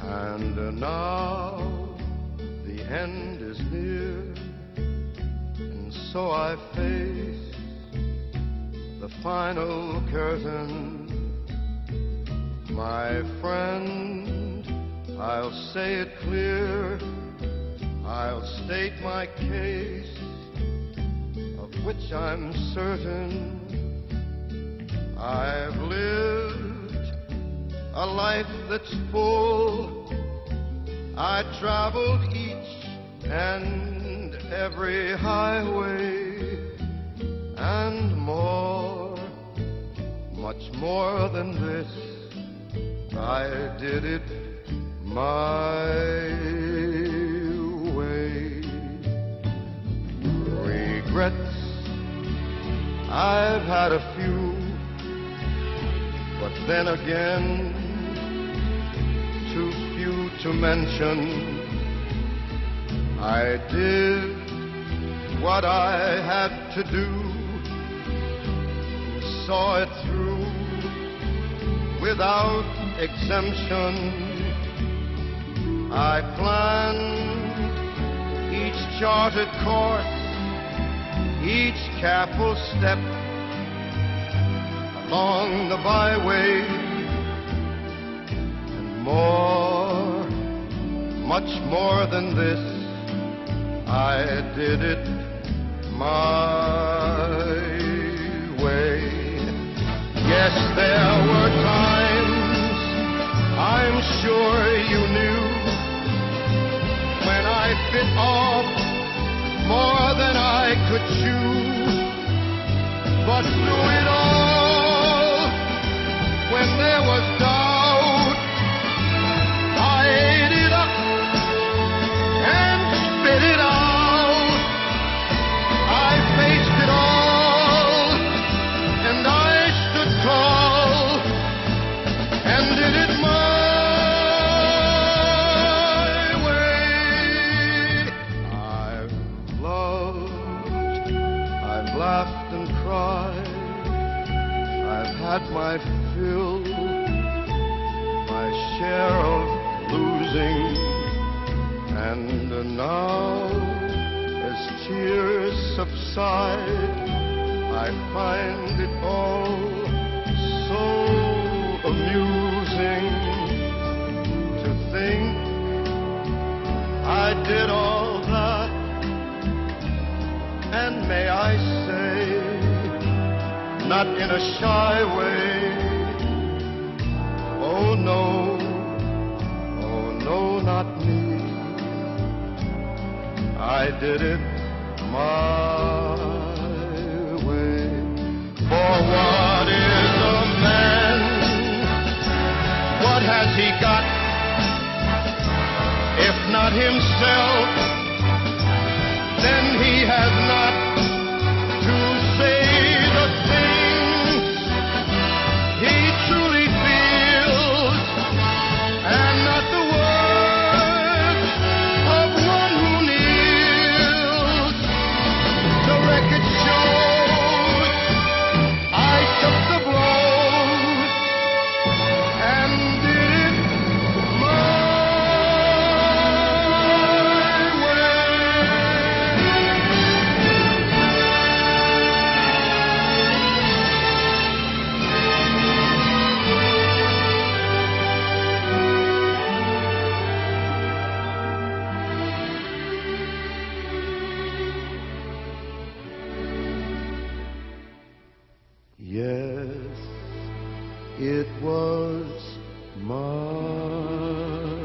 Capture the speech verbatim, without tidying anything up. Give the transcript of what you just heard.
And now the end is near, and so I face the final curtain. My friend, I'll say it clear, I'll state my case, of which I'm certain. I've lived a life that's full. I traveled each and every highway, and more, much more than this, I did it my way. Regrets, I've had a few, but then again, too few to mention. I did what I had to do, and saw it through without exemption. I planned each charted course, each careful step along the byway, and more, much more than this, I did it my way. Yes, there were times, I'm sure you knew, when I bit off more than I could chew. But through it all, when there was doubt, I ate it up and spit it out. I faced it all, and I stood tall, and did it my way. I've loved, I've laughed and cried, I've had my fill, my share of losing, and now, as tears subside, I find it all so amusing to think I did all that, and may I say, not in a shy way. Oh no, oh no, not me. I did it my way. For what is a man? What has he got, if not himself? Then he has not to say the things he truly feels, and not the words of one who kneels. The record shows I took the blows and did it my way. Yes, it was my